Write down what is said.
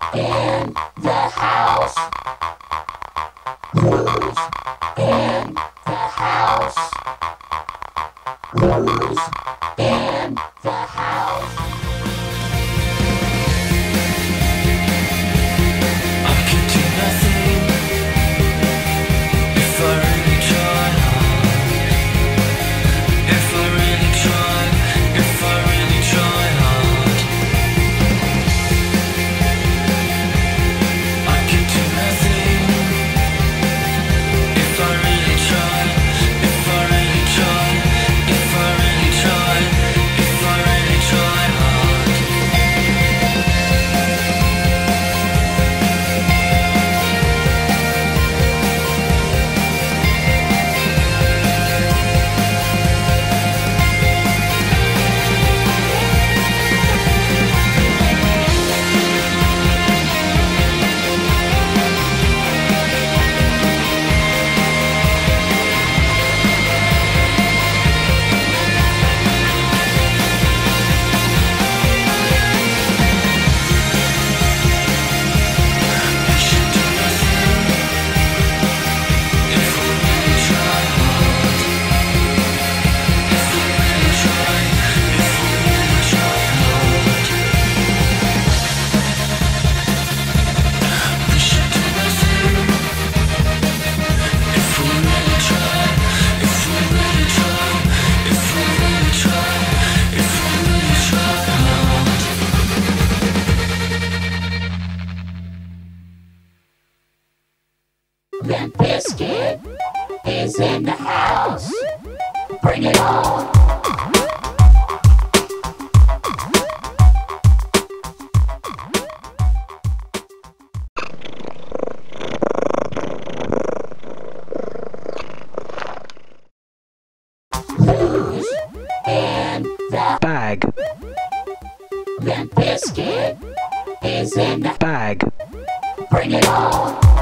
in the house. Who's in the house? Who's in the house? I could do nothing if I really try hard. If I really try, if I really try hard. I could do nothing if I really try, if I really try, if I really try, if I really try hard. Then Biscuit is in the house. Bring it on. Who's in the bag, Then Biscuit is in the bag, Bring it on.